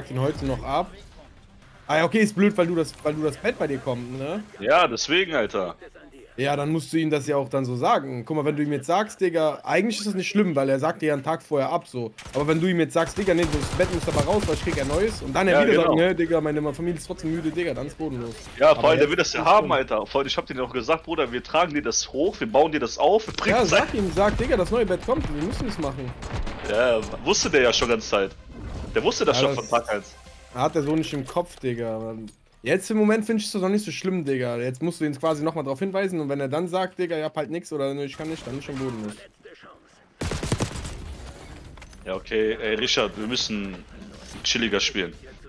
den heute noch ab. Ah ja, okay, ist blöd, weil du das Bett bei dir kommt, ne? Ja, deswegen, Alter. Ja, dann musst du ihm das ja auch dann so sagen. Guck mal, wenn du ihm jetzt sagst, Digga, eigentlich ist das nicht schlimm, weil er sagt dir ja einen Tag vorher ab, so. Aber wenn du ihm jetzt sagst, Digga, nee, das Bett muss aber raus, weil ich krieg ein neues. Und dann er Ja, wieder sagt, genau. ne, Digga, meine Familie ist trotzdem müde, Digga, dann ist bodenlos. Ja, vor allem, der jetzt will das ja ist haben, schlimm. Alter. Vor allem, ich hab dir auch gesagt, Bruder, wir tragen dir das hoch, wir bauen dir das auf, wir bringen Ja, es sag, Digga, das neue Bett kommt, wir müssen es machen. Ja, wusste der ja schon ganze Zeit. Der wusste das Ja, schon von Tag 1. hat er so nicht im Kopf, Digga. Jetzt im Moment finde ich es noch nicht so schlimm, Digga. Jetzt musst du ihn quasi nochmal drauf hinweisen und wenn er dann sagt, Digga, ich hab halt nix oder ne, ich kann nicht, dann ist schon bodenlos. Ja, okay, ey, Richard, wir müssen chilliger spielen.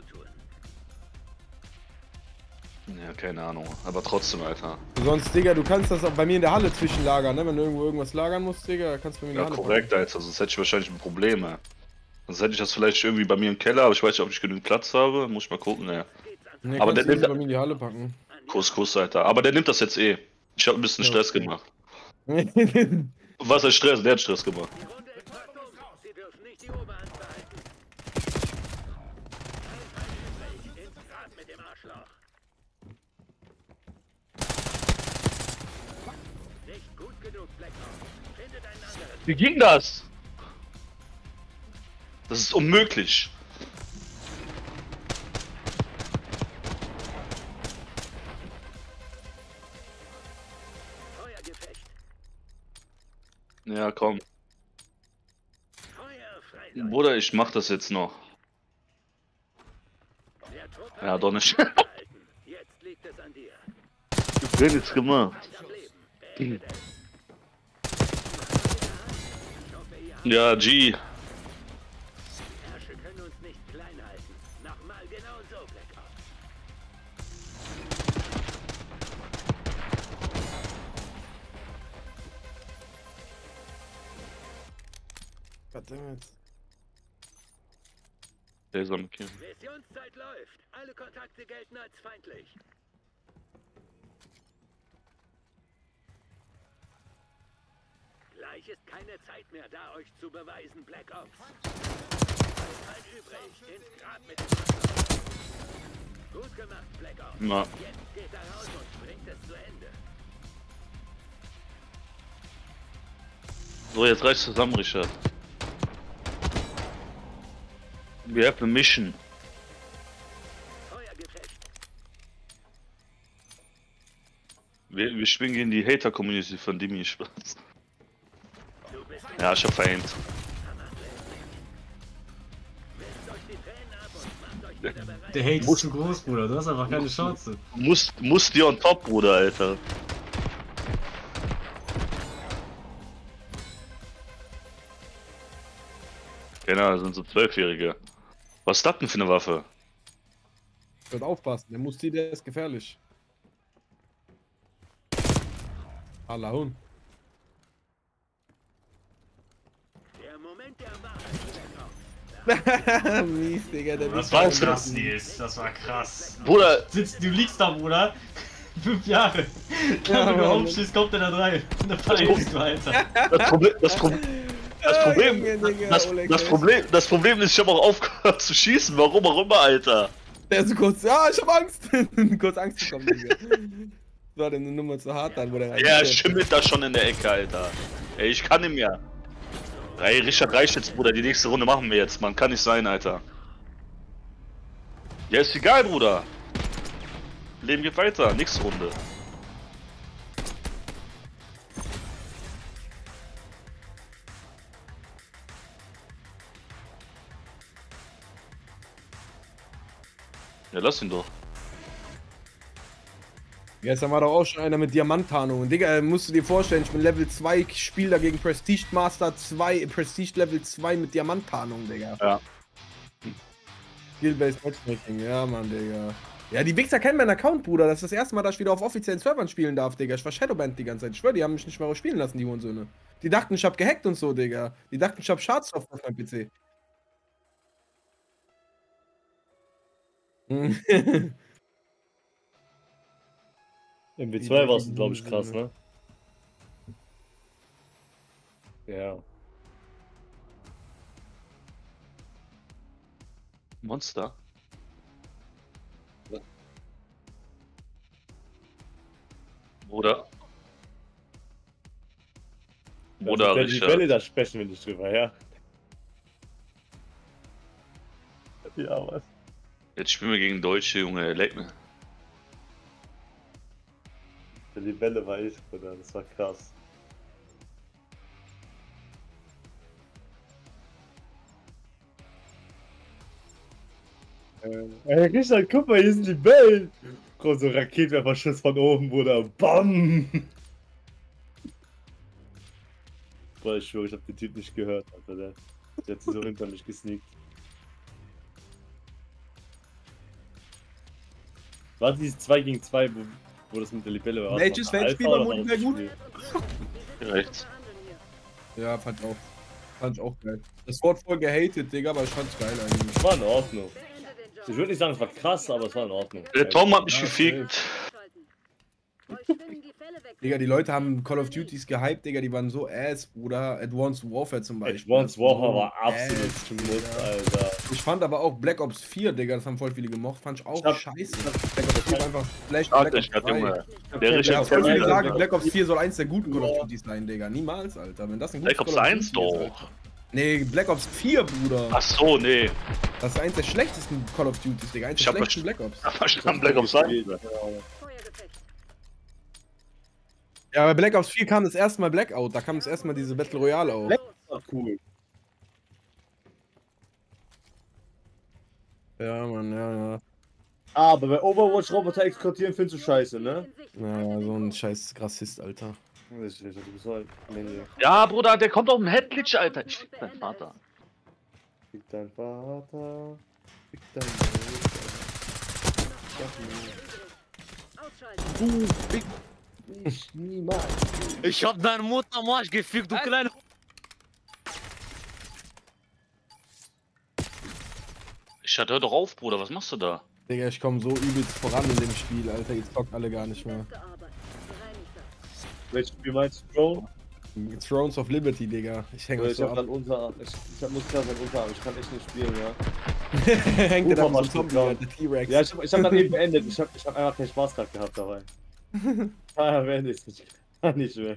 Ja, keine Ahnung. Aber trotzdem, Alter. Sonst, Digga, du kannst das auch bei mir in der Halle zwischenlagern, ne? Wenn du irgendwo irgendwas lagern musst, Digga, kannst du bei mir in Ja, der Halle korrekt, Alter. Sonst hätte ich wahrscheinlich ein Problem, ey. Sonst hätte ich das vielleicht irgendwie bei mir im Keller, aber ich weiß nicht, ob ich genügend Platz habe. Muss ich mal gucken, ey. Ne, Aber der kannst du nimmt. easy bei mir in die Halle packen. Kuss, Alter. Aber der nimmt das jetzt eh. Ich hab ein bisschen Ja, Stress okay. gemacht. Was heißt Stress? Der hat Stress gemacht. Wie ging das? Das ist unmöglich. Ja, komm. Bruder, ich mach das jetzt noch. Ja, doch nicht. Ich hab nichts gemacht. Ja, G. Verdammt. Laser markieren. Missionszeit läuft. Alle Kontakte gelten als feindlich. Gleich ist keine Zeit mehr da, euch zu beweisen, Black Ops. Halt übrig. Ins Grab mit dem Wasser. Gut gemacht, Black Ops. Na. Jetzt geht er raus und bringt es zu Ende. So, jetzt reicht's zusammen, Richard. We have a mission. Feuergefecht. Wir spielen gegen die Hater-Community von Dimi. Spaß. Ja, ich hab verhängt. Der Hate ist zu groß, Bruder. Du hast einfach keine Chance. Musst dir on top, Bruder, Alter. Genau, das sind so 12-Jährige. Was ist das denn für eine Waffe? Wird aufpassen, der muss der ist gefährlich. Allahun. Der Moment der Wahrheit. Mies, Digga, der Das Mies. war krass, Nils. Das war krass. Bruder, Du liegst da, Bruder. 5 Jahre. Ja, Wenn du Mann. aufstehst, kommt der da rein. Und dann verletzt du, Alter. Das Problem ist, ich habe auch aufgehört zu schießen. Warum auch immer, Alter. Der ist so kurz, ja, ich hab Angst. Kurz Angst bekommen, Digga. Das war denn eine Nummer zu hart dann, wo der Ja, reingeschert schimmelt da schon in der Ecke, Alter. Ey, ich kann ihm ja. Ey, Richard reicht jetzt, Bruder. Die nächste Runde machen wir jetzt. Man kann nicht sein, Alter. Ja, ist egal, Bruder. Leben geht weiter. Nächste Runde. Ja, lass ihn doch. Gestern war doch auch schon einer mit Diamanttarnung. Digga, musst du dir vorstellen, ich bin Level 2, ich spiele dagegen Prestige Master 2, Prestige Level 2 mit Diamanttarnung, Digga. Ja. Skill-Based Matchmaking, ja, Mann, Digga. Ja, die Wichser kennen meinen Account, Bruder. Das ist das erste Mal, dass ich wieder auf offiziellen Servern spielen darf, Digga. Ich war Shadowband die ganze Zeit. Ich schwör, die haben mich nicht mal spielen lassen, die Hurensöhne. Die dachten, ich hab gehackt und so, Digga. Die dachten, ich hab Schadsoft auf meinem PC. MW2 war es, glaube ich, krass, ne? Ja. Monster. Oder? Oder Oder die Welle, Richard. da sprechen wir nicht drüber, ja. Ja, was? Jetzt spielen wir gegen Deutsche, Junge, leck mir. Die Welle war ich, Bruder, das war krass. Ey, Richard, guck mal, hier sind die Wellen! Kommt so ein Raketenwerferschuss von oben, Bruder. BAM! Boah, ich schwöre, ich hab den Typ nicht gehört, Alter. Der hat sich so hinter mich gesneakt. War dieses 2 gegen 2, wo das mit der Libelle war? Welches War das Feldspiel Alpha war oder Multiplayer das gut? Spiel? Rechts. Ja, fand ich auch geil. Das Wort voll gehatet, Digga, aber ich fand's geil eigentlich. War in Ordnung. Ich würde nicht sagen, es war krass, aber es war in Ordnung. Der Tom hat mich Ja, gefickt. Digga, die Leute haben Call of Duties gehypt, Digga, die waren so ass, Bruder. Advanced Warfare zum Beispiel. Advanced Warfare war So absolut ass, Schmutz, Digga. Alter. Ich fand aber auch Black Ops 4, Digga, das haben voll viele gemocht, fand ich auch Ich hab- scheiße. Black Ops 4 war einfach Flash, Warte, Black ich Ops grad, 3. Junge. hab Der kein Richard Ja, voll Black viele Ops sagen, 3. Black Ops 4 soll eins der guten Call of Duties sein, Digga. Niemals, Alter. Wenn das ein gutes Black Ops Call of 1 Duty ist, doch. Alter. Nee, Black Ops 4, Bruder. Ach so, nee. Das ist eins der schlechtesten Call of Duties, Digga. Eins Ich der hab schlechtesten Black Ops. Aber ich kann Black Ops 1. Ja, bei Black Ops 4 kam das erste Mal Blackout. Da kam das erste Mal diese Battle Royale auf. War cool. Ja, Mann, ja. Aber bei Overwatch Roboter exkortieren findest du scheiße, ne? Naja, so ein scheiß Rassist, Alter. Du bist halt. Nee. Ja, Bruder, der kommt auf dem Headglitch, Alter. Ich fick deinen Vater. Fick dein Vater. Fick dein Du, Big. Niemals. Ich hab deine Mutter am Arsch gefickt, du kleine. Richard, hör doch auf, Bruder. Was machst du da? Digga, ich komme so übelst voran in dem Spiel, Alter. Jetzt zockt alle gar nicht mehr. Welches Spiel meinst du, Bro? Thrones of Liberty, Digga. Ich hänge Ich so hab ab. grad Unterarm. Ich muss gerade meinen Unterarm. Ich kann echt nicht spielen, ja. Hängt der da mit so einem Ufermaschine, Zombie, Bro. Alter. T-Rex. Ja, ich hab dann eben beendet. Ich hab einfach keinen Spaß gerade gehabt dabei. Beendet. Ich kann nicht mehr.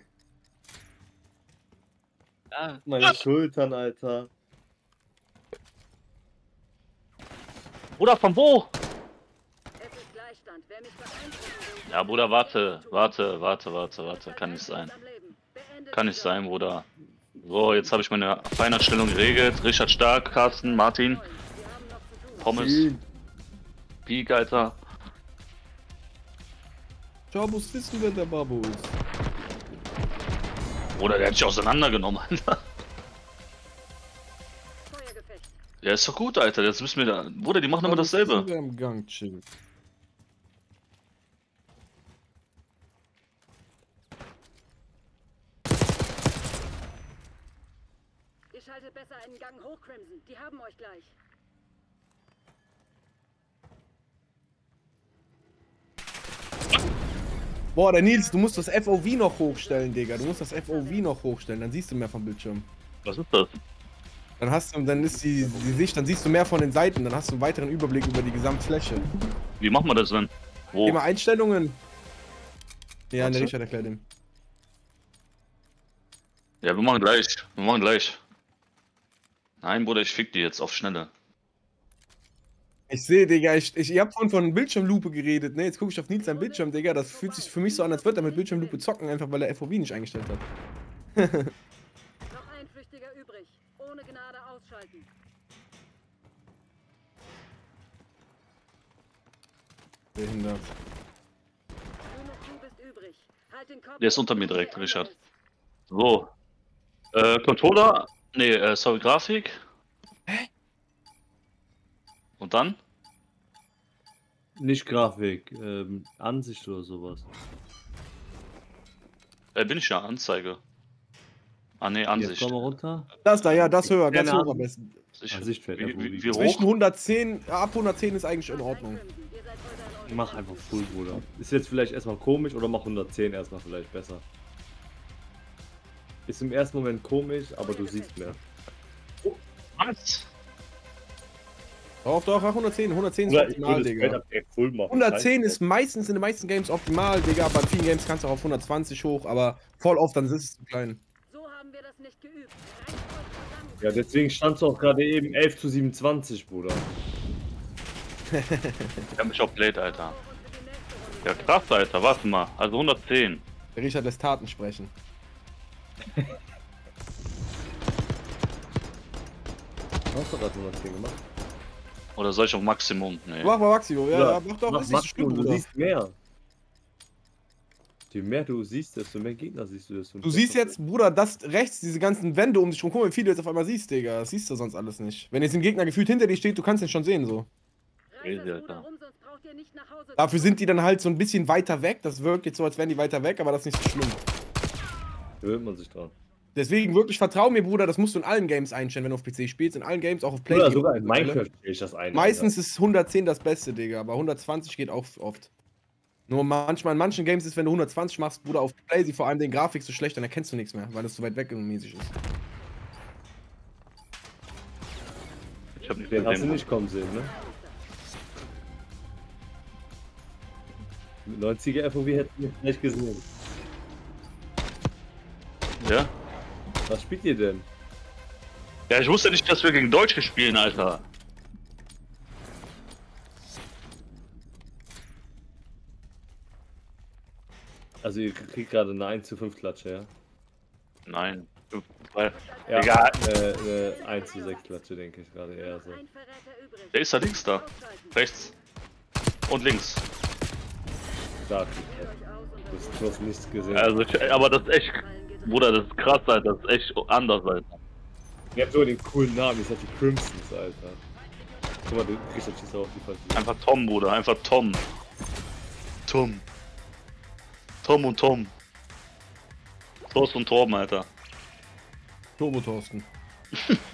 Ja. Meine Schultern, Alter. Bruder, von wo? Ja, Bruder, warte. Kann nicht sein. Kann nicht sein, Bruder. So, jetzt habe ich meine Feineinstellung geregelt. Richard Stark, Carsten, Martin, Thomas, Peak, Alter. Schau, muss wissen, wer der Babo ist. Bruder, der hat sich auseinandergenommen, Alter. Ja, ist doch gut, Alter. Jetzt müssen wir da. Bruder, die machen immer dasselbe. Wir am Gang chillen. Ihr schaltet besser einen Gang hoch, Crimson. Die haben euch gleich. Boah, der Nils, du musst das FOV noch hochstellen, Digga. Du musst das FOV noch hochstellen, dann siehst du mehr vom Bildschirm. Was ist das? Dann ist die Sicht, dann siehst du mehr von den Seiten, dann hast du einen weiteren Überblick über die Gesamtfläche. Wie machen wir das denn? Wo? Thema Einstellungen. Ja, Warte. ne, Richard erklärt ihm. Ja, wir machen gleich. Nein, Bruder, ich fick die jetzt auf Schnelle. Ich sehe, Digga, ihr habt vorhin von Bildschirmlupe geredet, ne? Jetzt gucke ich auf Nils sein Bildschirm, Digga. Das fühlt sich für mich so an, als würde er mit Bildschirmlupe zocken, einfach weil er FOV nicht eingestellt hat. Noch ein Flüchtiger übrig. Ohne Gnade ausschalten. Behindert. Nur noch du bist übrig. Halt den Kopf. Der ist unter mir direkt, Richard. So. Controller. Nee, sorry, Grafik. Hä? Und dann? Nicht Grafik, Ansicht oder sowas. Bin ich ja, Anzeige. Ah, nee, Jetzt Ansicht. komm mal runter. Das da, ja, das höher, ganz Keine hoch am Ahnung. besten. Ich, Ansichtfeld, wie Zwischen hoch? 110, ab 110 ist eigentlich in Ordnung. Ihr seid heute an Ort. Mach einfach Full, Bruder. Ist jetzt vielleicht erstmal komisch oder mach 110 erstmal vielleicht besser. Ist im ersten Moment komisch, aber du siehst mehr. Was? Doch, 110. 110 ist Oder ich optimal, würde das Feld Digga. ab direkt voll machen. 110 ist meistens in den meisten Games optimal, Digga. Bei vielen Games kannst du auch auf 120 hoch, aber voll oft, dann ist es zu klein. So haben wir das nicht geübt. Reißt euch zusammen. Ja, deswegen stand es auch gerade eben 11:27, Bruder. Ich hab mich auf Blade, Alter. Und für die nächste Runde. Ja, krass, Alter. Warte mal. Also 110. Der Richard lässt Taten sprechen. Hast du gerade 110 gemacht? Oder soll ich auf Maximum? Nee. Mach mal Maximum, ja, mach doch, ist nicht so schlimm, du Bruder. siehst mehr. Je mehr du siehst, desto mehr Gegner siehst du. Du siehst jetzt, Bruder, das rechts, diese ganzen Wände um dich rum. Guck mal, wie viel du jetzt auf einmal siehst, Digga. Das siehst du sonst alles nicht. Wenn jetzt ein Gegner gefühlt hinter dir steht, du kannst ihn schon sehen, so. Crazy, Reißt das Alter. Ruder rum, sonst braucht ihr nicht nach Hause zu Dafür sind die dann halt so ein bisschen weiter weg. Das wirkt jetzt so, als wären die weiter weg, aber das ist nicht so schlimm. Gewöhnt man sich dran. Deswegen wirklich vertrau mir, Bruder, das musst du in allen Games einstellen, wenn du auf PC spielst. In allen Games, auch auf Play. Oder sogar in Minecraft stelle ich das ein. Meistens ist 110 das Beste, Digga, aber 120 geht auch oft. Nur manchmal, in manchen Games ist, wenn du 120 machst, Bruder, auf Play, sie vor allem den Grafik so schlecht, dann erkennst du nichts mehr, weil es so weit weg und mäßig ist. Ich hab nicht Den hast du gesehen. nicht kommen sehen, ne? Mit 90er FOV hätten wir nicht gesehen. Ja? Was spielt ihr denn? Ja, ich wusste nicht, dass wir gegen Deutsche spielen, Alter. Also ihr kriegt gerade eine 1:5 Klatsche, ja? Nein. Weil, Ja, egal. 1:6 Klatsche, denke ich gerade eher so. Ein Verräter übrig. Der ist da links da. Ausschalten. Rechts. Und links. Stark. Euch aus und Du hast nichts gesehen. Also, aber das ist echt. Bruder, das ist krass, Alter. Das ist echt anders, Alter. Ihr habt sogar den coolen Namen, ihr seid die Crimsons, Alter. Guck mal, du kriegst jetzt auch die falsche. Einfach Tom, Bruder. Einfach Tom. Tom. Tom und Tom. Thorsten und Torben, Alter. Turbo Thorsten.